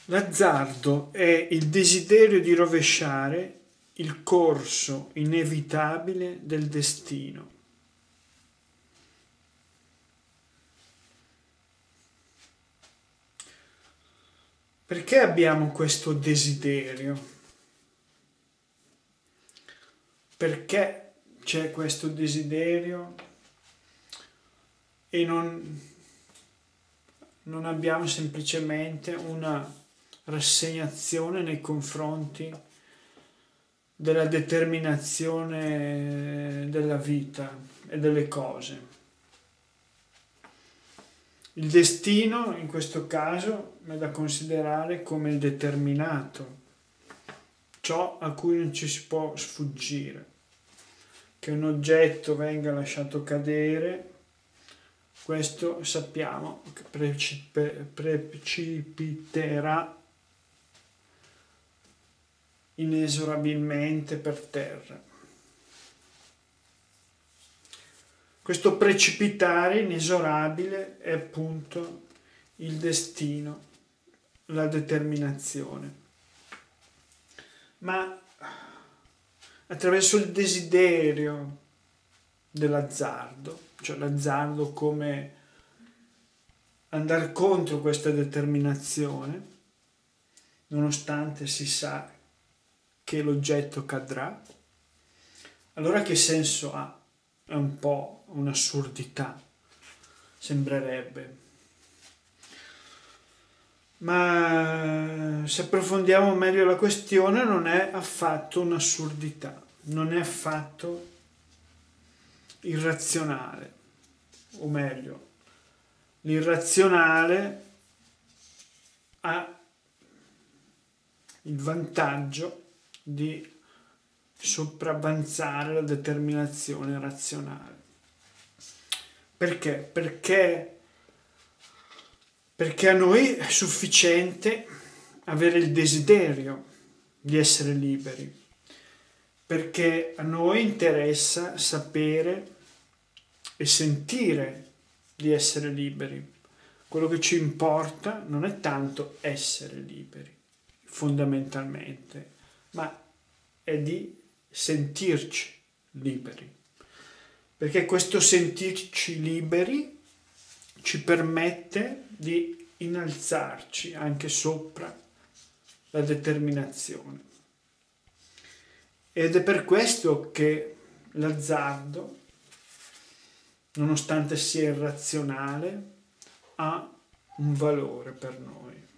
L'azzardo è il desiderio di rovesciare il corso inevitabile del destino. Perché abbiamo questo desiderio? Perché c'è questo desiderio e non abbiamo semplicemente una rassegnazione nei confronti della determinazione della vita e delle cose. Il destino in questo caso è da considerare come il determinato, ciò a cui non ci si può sfuggire. Che un oggetto venga lasciato cadere, questo sappiamo che precipiterà inesorabilmente per terra. Questo precipitare inesorabile è appunto il destino, la determinazione. Ma attraverso il desiderio dell'azzardo, cioè l'azzardo come andare contro questa determinazione, nonostante si sa che l'oggetto cadrà, allora che senso ha? È un po' un'assurdità, sembrerebbe. Ma se approfondiamo meglio la questione non è affatto un'assurdità, non è affatto irrazionale, o meglio, l'irrazionale ha il vantaggio di sopravvanzare la determinazione razionale. Perché? Perché a noi è sufficiente avere il desiderio di essere liberi, perché a noi interessa sapere e sentire di essere liberi. Quello che ci importa non è tanto essere liberi, fondamentalmente, ma è di sentirci liberi, perché questo sentirci liberi ci permette di innalzarci anche sopra la determinazione. Ed è per questo che l'azzardo, nonostante sia irrazionale, ha un valore per noi.